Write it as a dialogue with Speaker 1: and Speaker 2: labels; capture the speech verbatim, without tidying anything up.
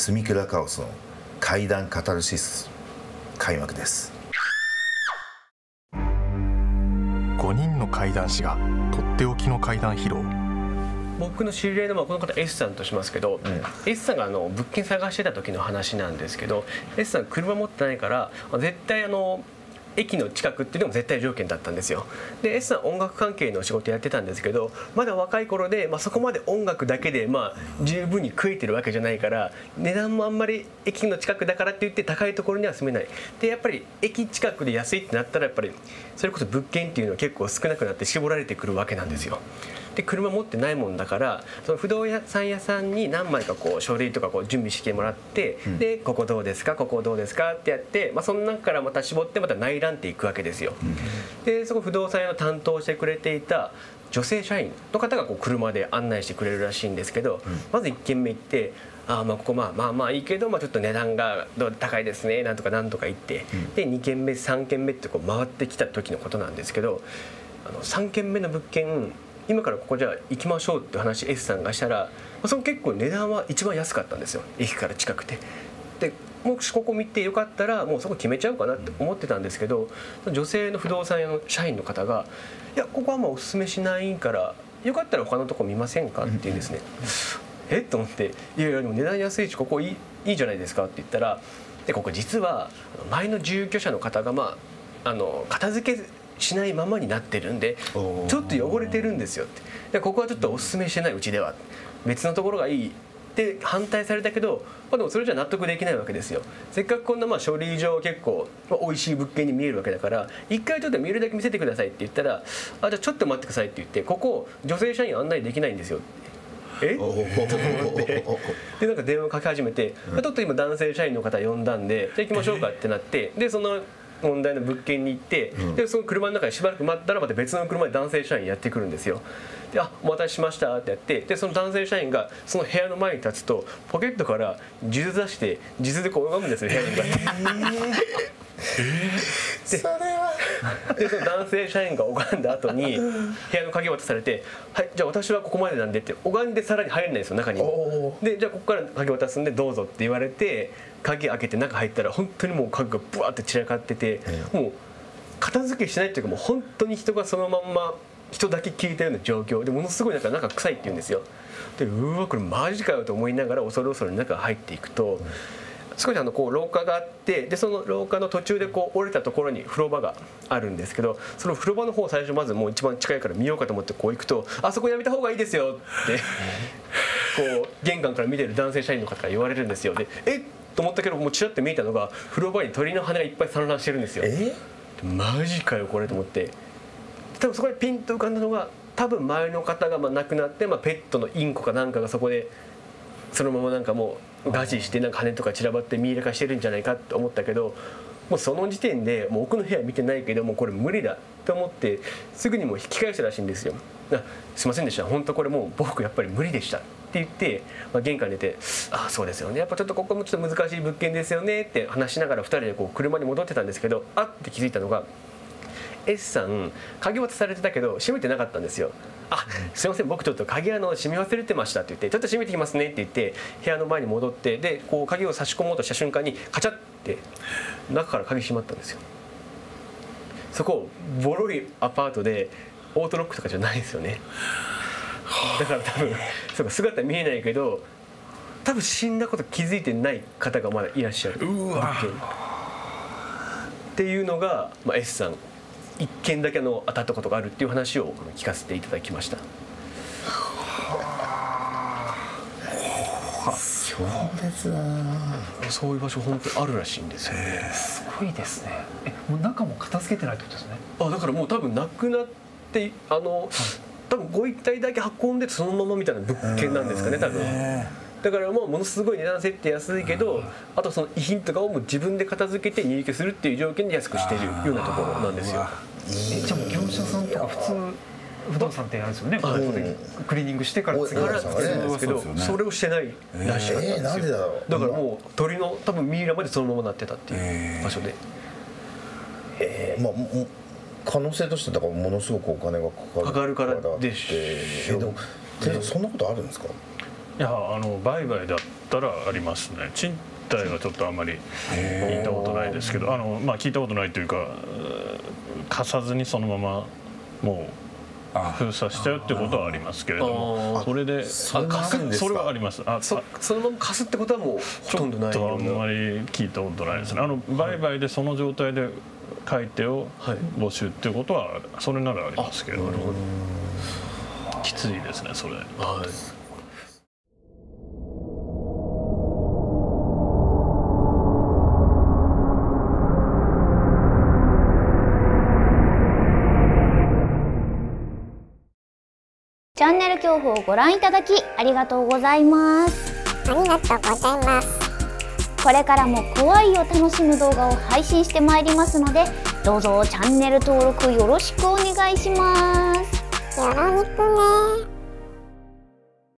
Speaker 1: 住倉カオスの怪談カタルシス開幕です。
Speaker 2: ごにんの怪談師がとっておきの怪談披露。
Speaker 3: 僕の知り合いの、まあ、この方 S さんとしますけど、うん、S さんがあの物件探してた時の話なんですけど、 S さん車持ってないから絶対あの駅の近くっていうのも絶対条件だったんですよ。で S さん音楽関係の仕事やってたんですけど、まだ若い頃で、まあ、そこまで音楽だけで、まあ、十分に食えてるわけじゃないから、値段もあんまり駅の近くだからって言って高いところには住めない。でやっぱり駅近くで安いってなったら、やっぱりそれこそ物件っていうのは結構少なくなって絞られてくるわけなんですよ。で車持ってないもんだから、その不動産屋さんに何枚かこう書類とかこう準備してもらって、うん、でここどうですかここどうですかってやって、まあ、その中からまた絞ってまた内覧っていくわけですよ。うん、でそこ不動産屋の担当してくれていた女性社員の方がこう車で案内してくれるらしいんですけど、うん、まずいっ軒目行って、あまあここまあまあまあいいけど、まあ、ちょっと値段が高いですねなんとかなんとか言って、うん、でに軒目さん軒目ってこう回ってきた時のことなんですけど、あのさん軒目の物件今からここじゃあ行きましょうって話 S さんがしたら、その結構値段は一番安かったんですよ、駅から近くて。でもしここ見てよかったらもうそこ決めちゃおうかなって思ってたんですけど、女性の不動産屋の社員の方が「いやここはまあおすすめしないからよかったら他のとこ見ませんか?」って言うんですね。えっと思って「いやいやでも値段安いしここいい、いいじゃないですか」って言ったら、でここ実は前の住居者の方がまああの片付けしないままになってるんでちょっと汚れてるんですよって。でここはちょっとおすすめしてないうちでは別のところがいいって反対されたけど、まあ、でもそれじゃ納得できないわけですよ。せっかくこんなまあ書類上結構美味しい物件に見えるわけだから、一回ちょっと見るだけ見せてくださいって言ったら、あじゃあちょっと待ってくださいって言って、ここ女性社員案内できないんですよって。えと思ってでなんか電話かけ始めて、ちょっと今男性社員の方呼んだんでじゃあ行きましょうかってなって、でその問題の物件に行って、でその車の中でしばらく待ったらまた別の車で男性社員やってくるんですよ。で「あお待たせしました」ってやって、でその男性社員がその部屋の前に立つとポケットから数珠出して数珠でこう拝むんですよ、部屋に向かって。でそれはでその男性社員が拝んだ後に部屋の鍵渡されて「はいじゃあ私はここまでなんで」って拝んでさらに入れないんですよ中に。でじゃあここから鍵渡すんでどうぞって言われて鍵開けて中入ったら本当にもう鍵がブワーって散らかってて、もう片付けしないっていうかもう本当に人がそのまんま人だけ聞いたような状況で、ものすごいなんか中臭いって言うんですよ。でうわこれマジかよと思いながら恐る恐る中入っていくと、少しあのこう廊下があって、でその廊下の途中でこう降りたところに風呂場があるんですけど、その風呂場の方を最初まずもう一番近いから見ようかと思ってこう行くと「あそこやめた方がいいですよ」ってこう玄関から見てる男性社員の方から言われるんですよ。でえっと思ったけど、もうちらって見えたのが風呂場に鳥の羽がいっぱい散乱してるんですよ。えマジかよこれと思って、多分そこでピンと浮かんだのが、多分前の方がまあ亡くなって、まあ、ペットのインコかなんかがそこでそのままなんかもう餓死してなんか羽とか散らばってミイラ化してるんじゃないかって思ったけど、もうその時点でもう奥の部屋見てないけどもうこれ無理だと思ってすぐにもう引き返したらしいんですよ。あすいませんでした本当これもう僕やっぱり無理でしたって言って、まあ、玄関出て「ああそうですよねやっぱちょっとここもちょっと難しい物件ですよね」って話しながらふたりでこう車に戻ってたんですけど、あって気づいたのが S さん鍵渡されてたけど閉めてなかったんですよ。あすいません僕ちょっと鍵あの閉め忘れてましたって言って、ちょっと閉めてきますねって言って部屋の前に戻って、でこう鍵を差し込もうとした瞬間にカチャッて中から鍵閉まったんですよ。そこボロいアパートでオートロックとかじゃないですよね。だから多分そうか姿見えないけど多分死んだこと気づいてない方がまだいらっしゃる。うわっていうのが、まあ、S さん一件だけの当たったことがあるっていう話を聞かせていただきました。
Speaker 1: 強烈だな。
Speaker 3: そういう場所本当にあるらしいんですよね。
Speaker 4: すごいですね。えもう中も片付けてないってことですね。
Speaker 3: あだからもう多分なくなってあの、はい、多分ご遺体だけ運んでそのままみたいな物件なんですかね多分。だからもうものすごい値段設定安いけど、あとその遺品とかをもう自分で片付けて入居するっていう条件で安くしてるようなところなんですよ。
Speaker 4: えじゃあもう業者さんとか普通不動産ってあれですよね、はい、クリーニングしてから次から
Speaker 3: 作るんですけど、それをしてないらしいんですよ。
Speaker 1: なんでだろう。
Speaker 3: だからもう鳥の多分ミイラまでそのままなってたっていう場所で。
Speaker 1: えー、まあ可能性としてだからものすごくお金がかかる
Speaker 3: かかるからでしょ。
Speaker 1: えでもそんなことあるんですか。
Speaker 5: いやあの売買だったらありますね。賃貸はちょっとあんまり聞いたことないですけど、あの、まあ、聞いたことないというか貸さずにそのままもう封鎖しちゃうってことはありますけれども、それで
Speaker 1: それ貸すんですか？
Speaker 5: それはあります。あ
Speaker 3: そそのまま貸すってことはもうほとんどない
Speaker 5: ちょ
Speaker 3: ような。
Speaker 5: っとあんまり聞いたことないですね。あの売買でその状態で買い手を募集っていうことはそれならありますけれども、きついですねそれ。
Speaker 3: はい。
Speaker 6: チャンネル恐怖をご覧いただきありがとうございます。
Speaker 7: ありがとうございます。
Speaker 6: これからも怖いを楽しむ動画を配信してまいりますので、どうぞチャンネル登録よろしくお願いします。
Speaker 7: よろしくね。